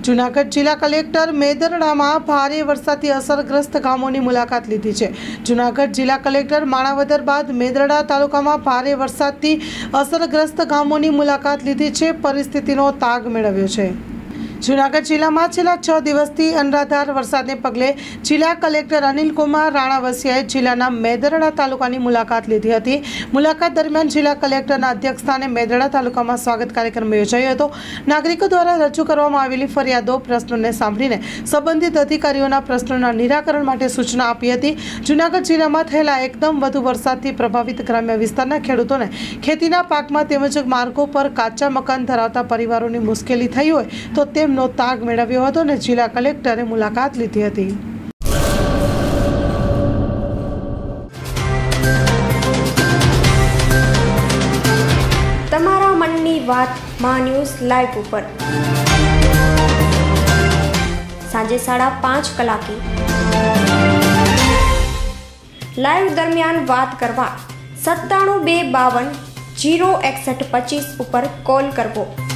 જૂનાગઢ જિલ્લા કલેક્ટર મેદરડામાં ભારે વરસાદથી અસરગ્રસ્ત ગામોની મુલાકાત લીધી છે। જૂનાગઢ જિલ્લા કલેક્ટર માણાવદર બાદ મેદરડા તાલુકામાં ભારે વરસાદથી અસરગ્રસ્ત ગામોની મુલાકાત લીધી છે, પરિસ્થિતિનો તાગ મેળવ્યો છે। જૂનાગઢ જિલ્લામાં છેલ્લા 6 દિવસથી અનરાધાર વરસાદને પગલે જિલ્લા કલેક્ટર અનિલકુમાર રાણાવસિયાએ જિલ્લાના મેદરડા તાલુકાની મુલાકાત લીધી હતી। મુલાકાત દરમિયાન જિલ્લા કલેક્ટરના અધ્યક્ષસ્થાને મેદરડા તાલુકામાં સ્વાગત કાર્યક્રમ યોજાયો હતો। નાગરિકો દ્વારા રજૂ કરવામાં આવેલી ફરિયાદો, પ્રશ્નોને સાંભળીને સંબંધિત અધિકારીઓના પ્રશ્નોના નિરાકરણ માટે સૂચના આપી હતી। જૂનાગઢ જિલ્લામાં થયેલા એકદમ વધુ વરસાદથી પ્રભાવિત ગ્રામ્ય વિસ્તારના ખેડૂતોને ખેતીના પાકમાં તેમજ માર્ગો પર કાચા મકાન ધરાવતા પરિવારોની મુશ્કેલી થઈ હોય તો નો તાગ મેળવ્યો હતો અને જિલ્લા કલેક્ટરે મુલાકાત લીધી હતી। તમારા મનની વાત માં ન્યૂઝ લાઈવ ઉપર સાંજે 5:30 કલાકે લાઈવ દરમિયાન વાત કરવા 97 252 06125 ઉપર કોલ કરવો।